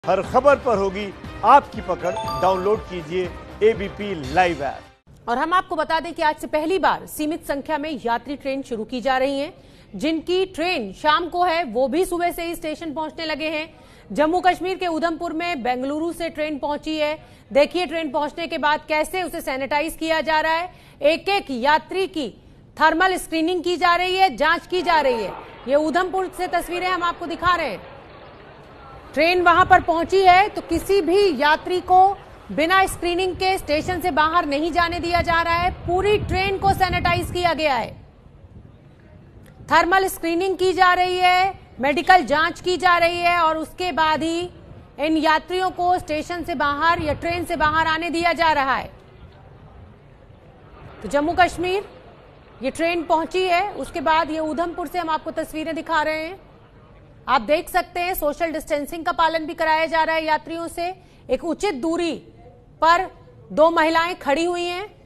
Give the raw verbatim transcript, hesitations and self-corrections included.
हर खबर पर होगी आपकी पकड़। डाउनलोड कीजिए एबीपी लाइव ऐप। और हम आपको बता दें कि आज से पहली बार सीमित संख्या में यात्री ट्रेन शुरू की जा रही हैं। जिनकी ट्रेन शाम को है वो भी सुबह से ही स्टेशन पहुंचने लगे हैं। जम्मू कश्मीर के उधमपुर में बेंगलुरु से ट्रेन पहुंची है। देखिए ट्रेन पहुंचने के बाद कैसे उसे सैनिटाइज किया जा रहा है। एक एक यात्री की थर्मल स्क्रीनिंग की जा रही है, जांच की जा रही है। ये उधमपुर से तस्वीरें हम आपको दिखा रहे हैं। ट्रेन वहां पर पहुंची है तो किसी भी यात्री को बिना स्क्रीनिंग के स्टेशन से बाहर नहीं जाने दिया जा रहा है। पूरी ट्रेन को सैनिटाइज किया गया है, थर्मल स्क्रीनिंग की जा रही है, मेडिकल जांच की जा रही है और उसके बाद ही इन यात्रियों को स्टेशन से बाहर या ट्रेन से बाहर आने दिया जा रहा है। तो जम्मू कश्मीर ये ट्रेन पहुंची है, उसके बाद ये उधमपुर से हम आपको तस्वीरें दिखा रहे हैं। आप देख सकते हैं सोशल डिस्टेंसिंग का पालन भी कराया जा रहा है यात्रियों से। एक उचित दूरी पर दो महिलाएं खड़ी हुई हैं।